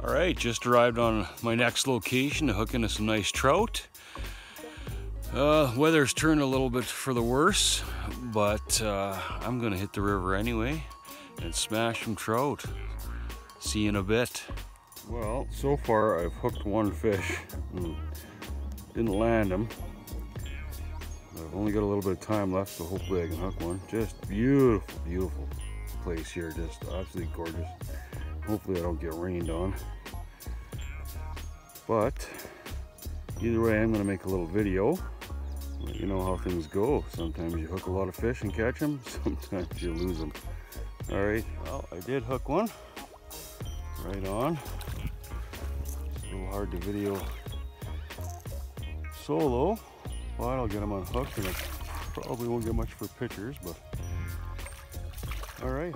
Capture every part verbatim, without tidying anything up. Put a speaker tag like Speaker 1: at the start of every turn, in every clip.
Speaker 1: All right, just arrived on my next location to hook into some nice trout. Uh, weather's turned a little bit for the worse, but uh, I'm gonna hit the river anyway and smash some trout. See you in a bit. Well, so far I've hooked one fish. Didn't land him. I've only got a little bit of time left, so hopefully I can hook one. Just beautiful, beautiful place here. Just absolutely gorgeous. Hopefully I don't get rained on. But either way, I'm going to make a little video. Let you know how things go. Sometimes you hook a lot of fish and catch them. Sometimes you lose them. All right. Well, I did hook one. Right on. It's a little hard to video solo, but I'll get them unhooked, and I probably won't get much for pictures. But all right.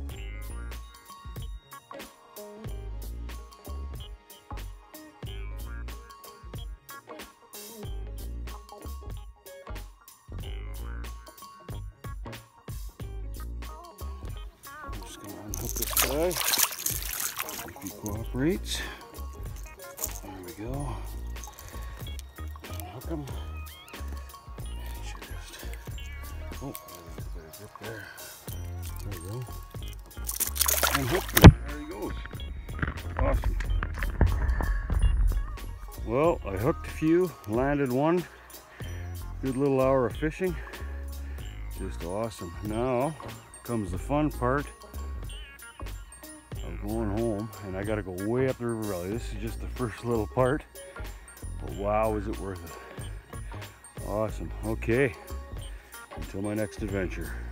Speaker 1: Unhook this guy, if he cooperates. There we go. Unhook him. He should just. Oh, there's a bit of grip there. There we go. Unhook him. There he goes. Awesome. Well, I hooked a few, landed one. Good little hour of fishing. Just awesome. Now comes the fun part. I'm going home, and I gotta go way up the river valley. This is just the first little part, but wow, is it worth it. Awesome. Okay, until my next adventure.